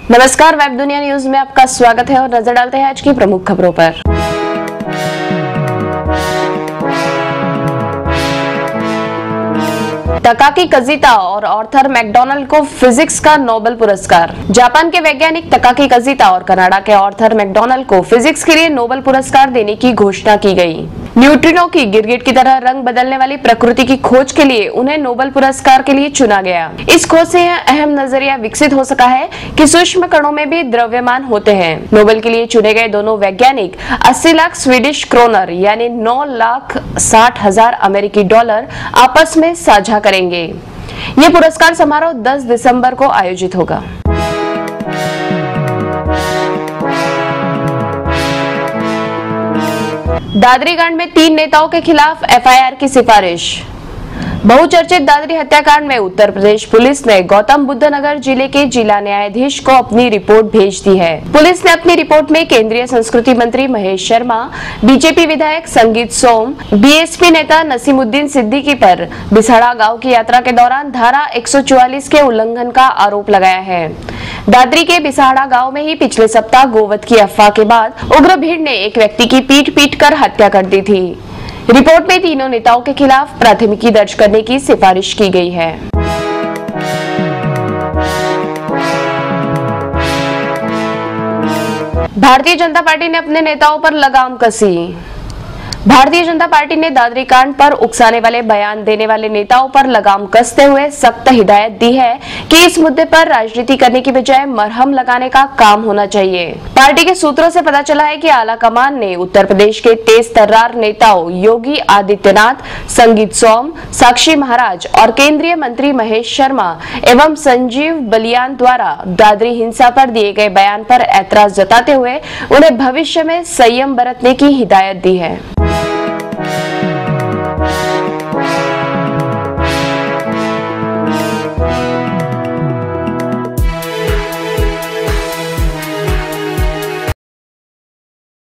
नमस्कार, वेब दुनिया न्यूज में आपका स्वागत है और नजर डालते हैं आज की प्रमुख खबरों पर। तकाकी काजुता और आर्थर मैकडॉनल्ड को फिजिक्स का नोबेल पुरस्कार। जापान के वैज्ञानिक तकाकी काजुता और कनाडा के आर्थर मैकडॉनल्ड को फिजिक्स के लिए नोबेल पुरस्कार देने की घोषणा की गई। न्यूट्रिनो की गिरगिट की तरह रंग बदलने वाली प्रकृति की खोज के लिए उन्हें नोबेल पुरस्कार के लिए चुना गया। इस खोज से यह अहम नजरिया विकसित हो सका है कि सूक्ष्म कणों में भी द्रव्यमान होते हैं। नोबेल के लिए चुने गए दोनों वैज्ञानिक 80 लाख स्वीडिश क्रोनर यानी 9,60,000 अमेरिकी डॉलर आपस में साझा करेंगे। ये पुरस्कार समारोह 10 दिसंबर को आयोजित होगा। दादरी कांड में 3 नेताओं के खिलाफ एफआईआर की सिफारिश। बहुचर्चित दादरी हत्याकांड में उत्तर प्रदेश पुलिस ने गौतम बुद्ध नगर जिले के जिला न्यायाधीश को अपनी रिपोर्ट भेज दी है। पुलिस ने अपनी रिपोर्ट में केंद्रीय संस्कृति मंत्री महेश शर्मा, बीजेपी विधायक संगीत सोम, बीएसपी नेता नसीमुद्दीन सिद्दीकी पर बिसाड़ा गांव की यात्रा के दौरान धारा 144 के उल्लंघन का आरोप लगाया है। दादरी के बिसाड़ा गांव में ही पिछले सप्ताह गोवध की अफवाह के बाद उग्र भीड़ ने एक व्यक्ति की पीट कर हत्या कर दी थी। रिपोर्ट में तीनों नेताओं के खिलाफ प्राथमिकी दर्ज करने की सिफारिश की गई है। भारतीय जनता पार्टी ने अपने नेताओं पर लगाम कसी। भारतीय जनता पार्टी ने दादरी कांड पर उकसाने वाले बयान देने वाले नेताओं पर लगाम कसते हुए सख्त हिदायत दी है कि इस मुद्दे पर राजनीति करने की बजाय मरहम लगाने का काम होना चाहिए। पार्टी के सूत्रों से पता चला है कि आला कमान ने उत्तर प्रदेश के तेज तर्रार नेताओं योगी आदित्यनाथ, संगीत सोम, साक्षी महाराज और केंद्रीय मंत्री महेश शर्मा एवं संजीव बलियान द्वारा दादरी हिंसा पर दिए गए बयान पर ऐतराज जताते हुए उन्हें भविष्य में संयम बरतने की हिदायत दी है।